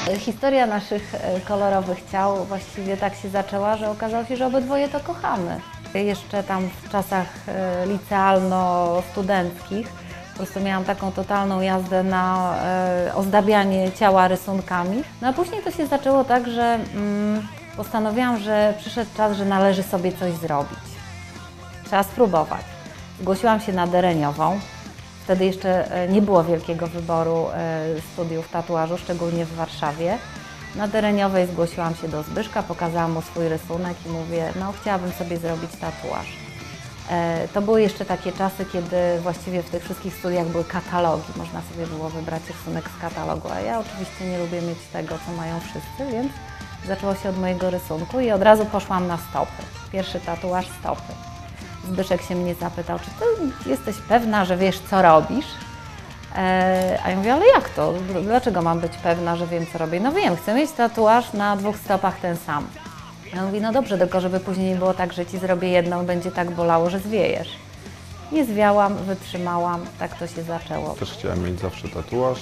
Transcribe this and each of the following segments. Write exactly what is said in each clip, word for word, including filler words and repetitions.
Historia naszych kolorowych ciał właściwie tak się zaczęła, że okazało się, że obydwoje to kochamy. Jeszcze tam w czasach licealno-studenckich po prostu miałam taką totalną jazdę na ozdabianie ciała rysunkami. No a później to się zaczęło tak, że mm, postanowiłam, że przyszedł czas, że należy sobie coś zrobić. Trzeba spróbować. Zgłosiłam się na dereniową. Wtedy jeszcze nie było wielkiego wyboru studiów tatuażu, szczególnie w Warszawie. Na dereniowej zgłosiłam się do Zbyszka, pokazałam mu swój rysunek i mówię, no chciałabym sobie zrobić tatuaż. To były jeszcze takie czasy, kiedy właściwie w tych wszystkich studiach były katalogi. Można sobie było wybrać rysunek z katalogu, a ja oczywiście nie lubię mieć tego, co mają wszyscy, więc zaczęło się od mojego rysunku i od razu poszłam na stopy. Pierwszy tatuaż stopy. Zbyszek się mnie zapytał, czy ty jesteś pewna, że wiesz, co robisz? Eee, a ja mówię, ale jak to? Dlaczego mam być pewna, że wiem, co robię? No wiem, chcę mieć tatuaż na dwóch stopach ten sam. Ja mówię, no dobrze, tylko żeby później nie było tak, że ci zrobię jedną, będzie tak bolało, że zwiejesz. Nie zwiałam, wytrzymałam, tak to się zaczęło. Też chciałem mieć zawsze tatuaż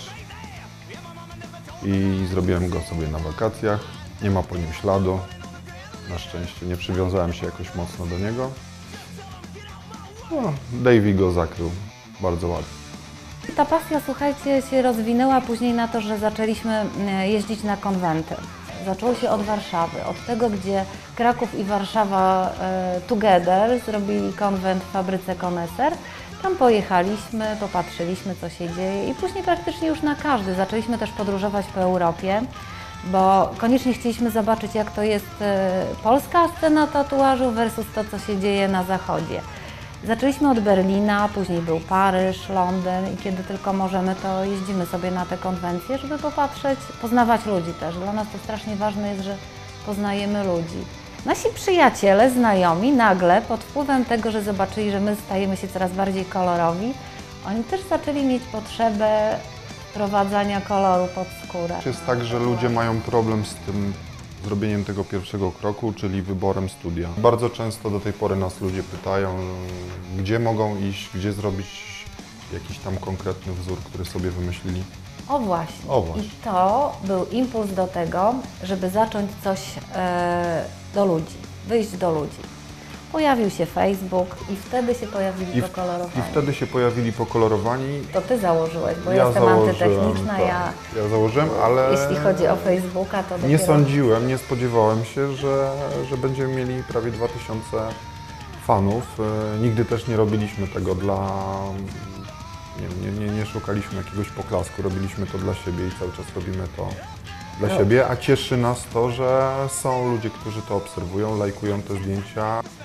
i zrobiłem go sobie na wakacjach. Nie ma po nim śladu. Na szczęście nie przywiązałem się jakoś mocno do niego. No, Davey go zakrył bardzo ładnie. Ta pasja, słuchajcie, się rozwinęła później na to, że zaczęliśmy jeździć na konwenty. Zaczęło się od Warszawy, od tego, gdzie Kraków i Warszawa e, together zrobili konwent w fabryce Koneser. Tam pojechaliśmy, popatrzyliśmy, co się dzieje i później praktycznie już na każdy. Zaczęliśmy też podróżować po Europie, bo koniecznie chcieliśmy zobaczyć, jak to jest e, polska scena tatuażu versus to, co się dzieje na zachodzie. Zaczęliśmy od Berlina, później był Paryż, Londyn i kiedy tylko możemy, to jeździmy sobie na te konwencje, żeby popatrzeć, poznawać ludzi też. Dla nas to strasznie ważne jest, że poznajemy ludzi. Nasi przyjaciele, znajomi nagle pod wpływem tego, że zobaczyli, że my stajemy się coraz bardziej kolorowi, oni też zaczęli mieć potrzebę wprowadzania koloru pod skórę. Jest tak, że ludzie mają problem z tym zrobieniem tego pierwszego kroku, czyli wyborem studia. Bardzo często do tej pory nas ludzie pytają, gdzie mogą iść, gdzie zrobić jakiś tam konkretny wzór, który sobie wymyślili. O właśnie. O właśnie. I to był impuls do tego, żeby zacząć coś e, do ludzi, wyjść do ludzi. Pojawił się Facebook i wtedy się pojawili I, w, pokolorowani. I wtedy się pojawili pokolorowani. To ty założyłeś, bo ja ja jestem założyłem, antytechniczna. tak. Ja, ja założyłem, ale jeśli chodzi o Facebooka, to dopiero... nie sądziłem, nie spodziewałem się, że, że będziemy mieli prawie dwa tysiące fanów. Nigdy też nie robiliśmy tego dla... Nie, nie, nie, nie szukaliśmy jakiegoś poklasku, robiliśmy to dla siebie i cały czas robimy to dla No. siebie, a cieszy nas to, że są ludzie, którzy to obserwują, lajkują te zdjęcia.